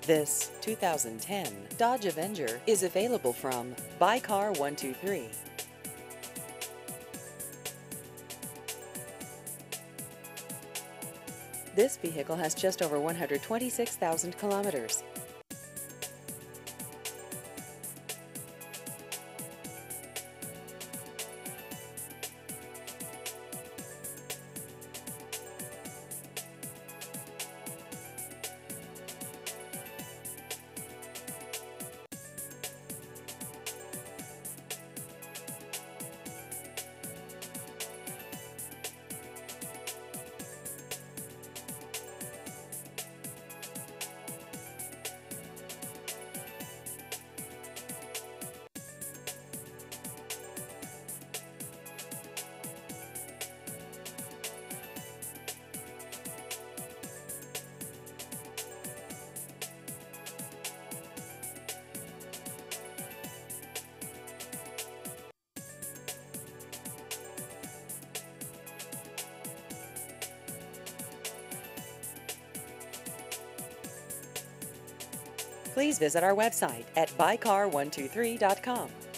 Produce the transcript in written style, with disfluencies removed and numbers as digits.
This 2010 Dodge Avenger is available from Buy Car 123. This vehicle has just over 126,000 kilometers. Please visit our website at buycar123.com.